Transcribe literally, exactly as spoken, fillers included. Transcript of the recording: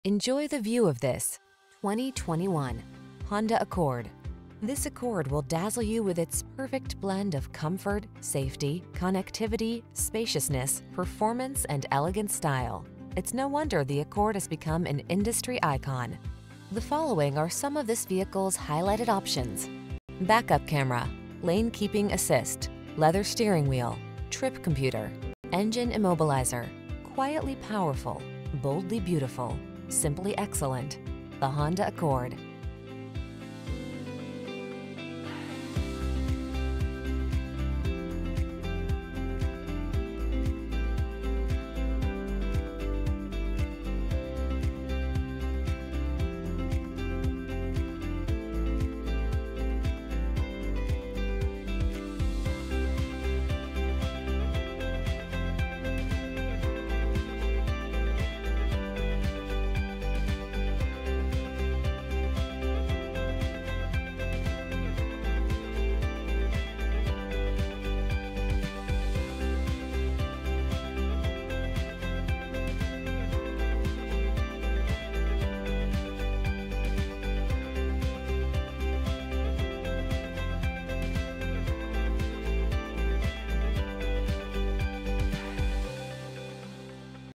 Enjoy the view of this twenty twenty-one Honda Accord. This Accord will dazzle you with its perfect blend of comfort, safety, connectivity, spaciousness, performance, and elegant style. It's no wonder the Accord has become an industry icon. The following are some of this vehicle's highlighted options: backup camera, lane keeping assist, leather steering wheel, trip computer, engine immobilizer, quietly powerful, boldly beautiful, simply excellent. The Honda Accord.